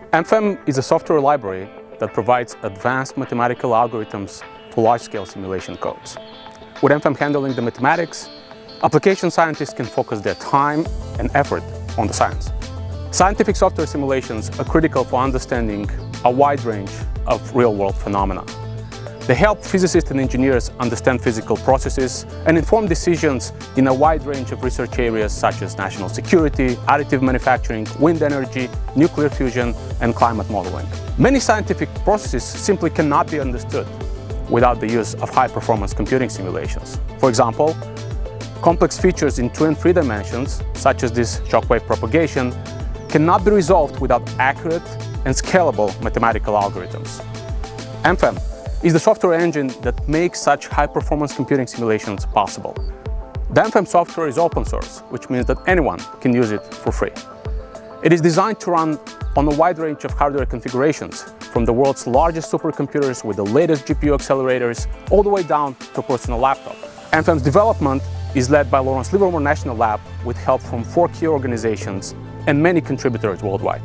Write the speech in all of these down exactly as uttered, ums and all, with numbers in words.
M F E M is a software library that provides advanced mathematical algorithms to large-scale simulation codes. With M F E M handling the mathematics, application scientists can focus their time and effort on the science. Scientific software simulations are critical for understanding a wide range of real-world phenomena. They help physicists and engineers understand physical processes and inform decisions in a wide range of research areas such as national security, additive manufacturing, wind energy, nuclear fusion, and climate modeling. Many scientific processes simply cannot be understood without the use of high-performance computing simulations. For example, complex features in two and three dimensions, such as this shockwave propagation, cannot be resolved without accurate and scalable mathematical algorithms. M F E M is the software engine that makes such high-performance computing simulations possible. The M F E M software is open source, which means that anyone can use it for free. It is designed to run on a wide range of hardware configurations, from the world's largest supercomputers with the latest G P U accelerators, all the way down to a personal laptop. M F E M's development is led by Lawrence Livermore National Lab with help from four key organizations and many contributors worldwide.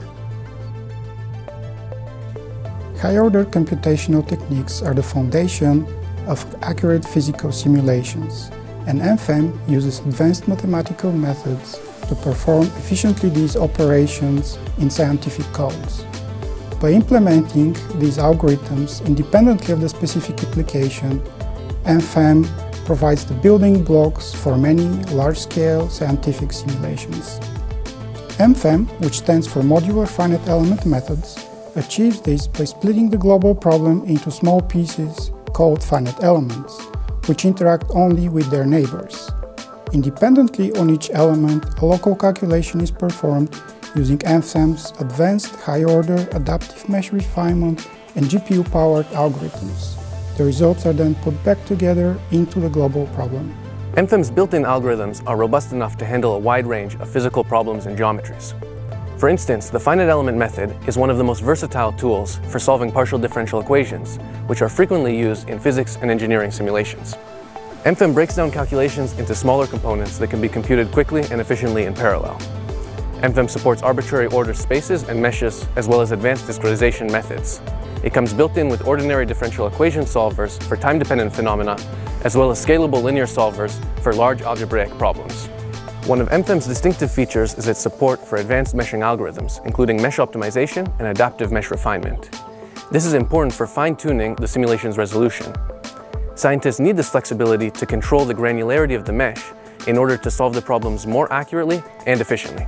High-order computational techniques are the foundation of accurate physical simulations, and M F E M uses advanced mathematical methods to perform efficiently these operations in scientific codes. By implementing these algorithms independently of the specific application, M F E M provides the building blocks for many large-scale scientific simulations. M F E M, which stands for Modular Finite Element Methods, achieves this by splitting the global problem into small pieces called finite elements, which interact only with their neighbors. Independently on each element, a local calculation is performed using M F E M's advanced high-order adaptive mesh refinement and G P U-powered algorithms. The results are then put back together into the global problem. M F E M's built-in algorithms are robust enough to handle a wide range of physical problems and geometries. For instance, the finite element method is one of the most versatile tools for solving partial differential equations, which are frequently used in physics and engineering simulations. M F E M breaks down calculations into smaller components that can be computed quickly and efficiently in parallel. M F E M supports arbitrary order spaces and meshes, as well as advanced discretization methods. It comes built in with ordinary differential equation solvers for time-dependent phenomena, as well as scalable linear solvers for large algebraic problems. One of M F E M's distinctive features is its support for advanced meshing algorithms, including mesh optimization and adaptive mesh refinement. This is important for fine-tuning the simulation's resolution. Scientists need this flexibility to control the granularity of the mesh in order to solve the problems more accurately and efficiently.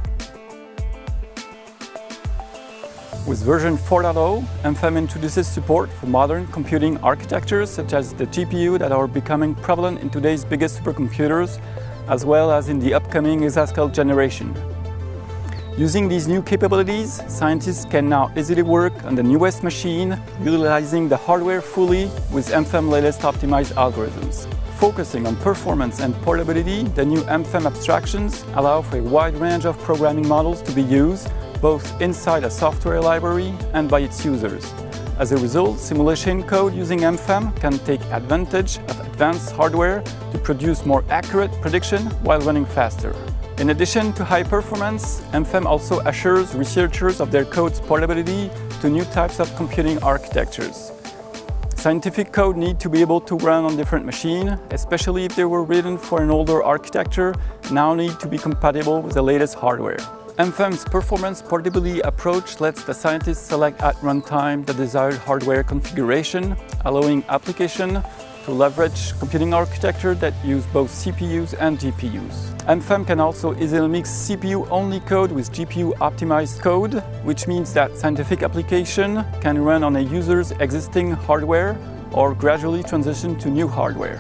With version four point oh, M F E M introduces support for modern computing architectures such as the G P U that are becoming prevalent in today's biggest supercomputers, as well as in the upcoming exascale generation. Using these new capabilities, scientists can now easily work on the newest machine, utilizing the hardware fully with M F E M latest optimized algorithms. Focusing on performance and portability, the new M F E M abstractions allow for a wide range of programming models to be used, both inside a software library and by its users. As a result, simulation code using M F E M can take advantage of advanced hardware to produce more accurate prediction while running faster. In addition to high performance, M F E M also assures researchers of their code's portability to new types of computing architectures. Scientific code need to be able to run on different machines, especially if they were written for an older architecture, now need to be compatible with the latest hardware. M F E M's performance portability approach lets the scientists select at runtime the desired hardware configuration, allowing application to leverage computing architecture that use both C P Us and G P Us. M F E M can also easily mix C P U-only code with G P U-optimized code, which means that scientific application can run on a user's existing hardware or gradually transition to new hardware.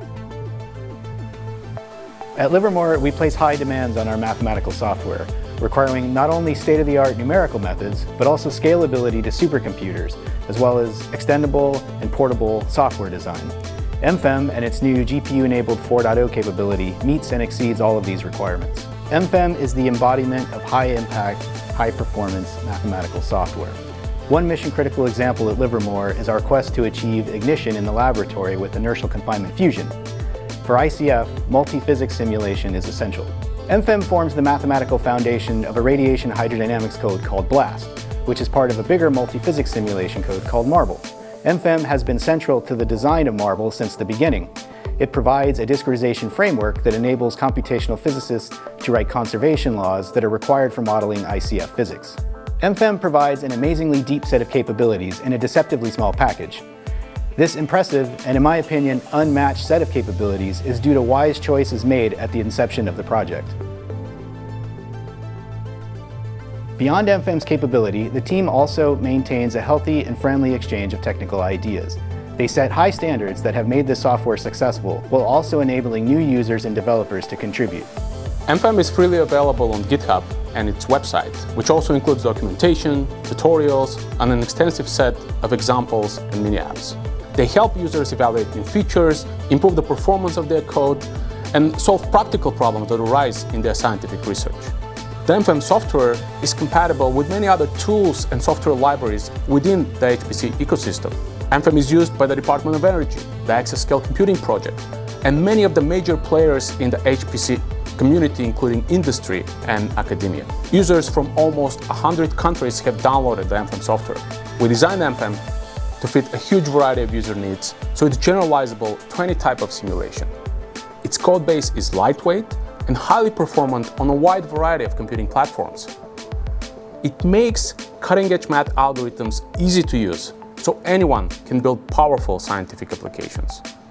At Livermore, we place high demands on our mathematical software, requiring not only state-of-the-art numerical methods, but also scalability to supercomputers, as well as extendable and portable software design. M F E M and its new G P U-enabled four point oh capability meets and exceeds all of these requirements. M F E M is the embodiment of high-impact, high-performance mathematical software. One mission-critical example at Livermore is our quest to achieve ignition in the laboratory with inertial confinement fusion. For I C F, multi-physics simulation is essential. M F E M forms the mathematical foundation of a radiation hydrodynamics code called BLAST, which is part of a bigger multi-physics simulation code called MARBLE. M F E M has been central to the design of MARBLE since the beginning. It provides a discretization framework that enables computational physicists to write conservation laws that are required for modeling I C F physics. M F E M provides an amazingly deep set of capabilities in a deceptively small package. This impressive, and in my opinion, unmatched set of capabilities is due to wise choices made at the inception of the project. Beyond M F E M's capability, the team also maintains a healthy and friendly exchange of technical ideas. They set high standards that have made this software successful, while also enabling new users and developers to contribute. M F E M is freely available on GitHub and its website, which also includes documentation, tutorials, and an extensive set of examples and mini-apps. They help users evaluate new features, improve the performance of their code, and solve practical problems that arise in their scientific research. The M F E M software is compatible with many other tools and software libraries within the H P C ecosystem. M F E M is used by the Department of Energy, the Exascale Computing Project, and many of the major players in the H P C community, including industry and academia. Users from almost one hundred countries have downloaded the M F E M software. We designed M F E M to fit a huge variety of user needs, so it's generalizable to any type of simulation. Its code base is lightweight and highly performant on a wide variety of computing platforms. It makes cutting-edge math algorithms easy to use, so anyone can build powerful scientific applications.